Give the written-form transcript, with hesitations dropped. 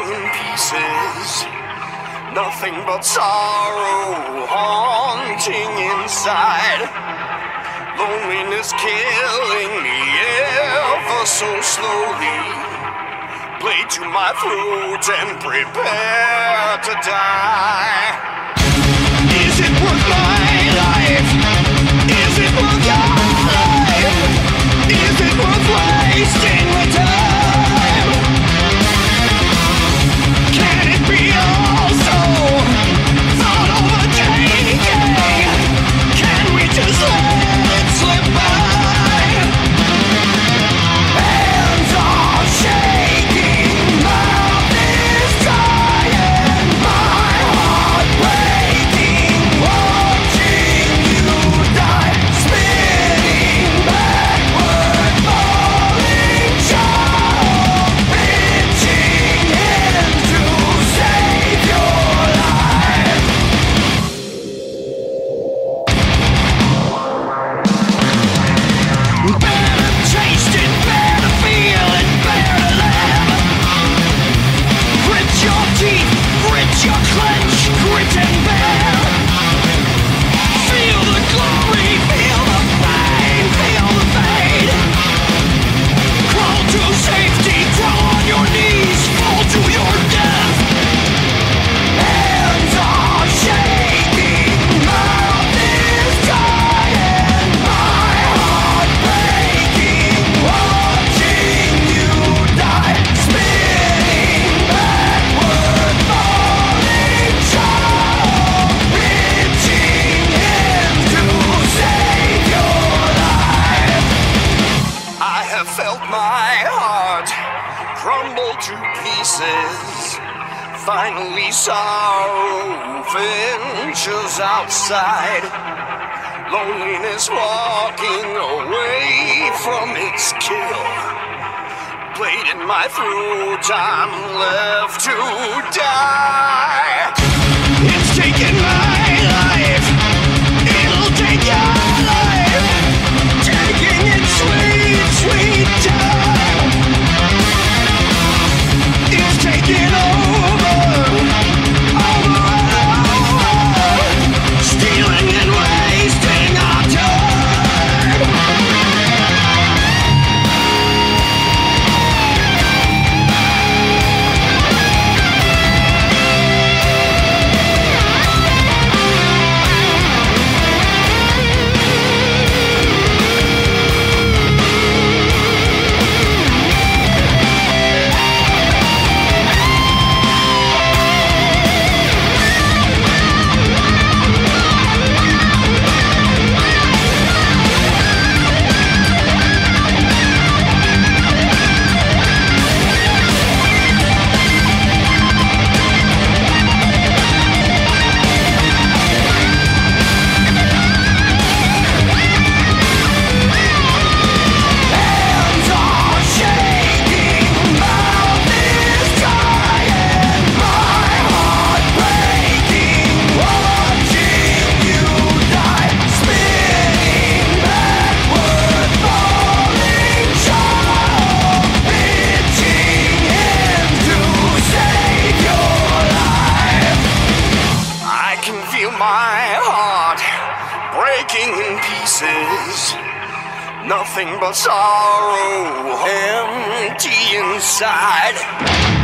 breaking in pieces. Nothing but sorrow haunting inside. Loneliness killing me ever so slowly. Play to my throat and prepare to die. Is it worth my life? Is it worth your life? Is it worth wasting the time? Can it be also thought overtaking? Can we just let it slip by? Hands are shaking, mouth is drying, my heart breaking, watching you die, spinning backward, falling shallow, pitching in to save your life. Better taste it, better feel it, better live. Grit your teeth, grit your clench, grit and bear. Feel the glory, feel the pain, feel the fade. Crawl to safety, crawl on your knees, fall to your death. Hands are shaking, mouth is dying, my heart breaking, watching you die, spinning backward, falling shallow, pitching in to save your life. I have felt my heart crumble to pieces. Finally sorrow ventures outside. Loneliness walking away from its kill. Blade in my throat, I'm left to die. It's taking my life. It'll take your life. Taking its sweet, sweet time. It's taking over and over. Stealing and wasting our time. Hands are shaking, mouth is drying, my heart breaking, watching you die, spinning backward, falling shallow, pitching in to save your life. I can feel my heart breaking in pieces. Nothing but sorrow, empty inside.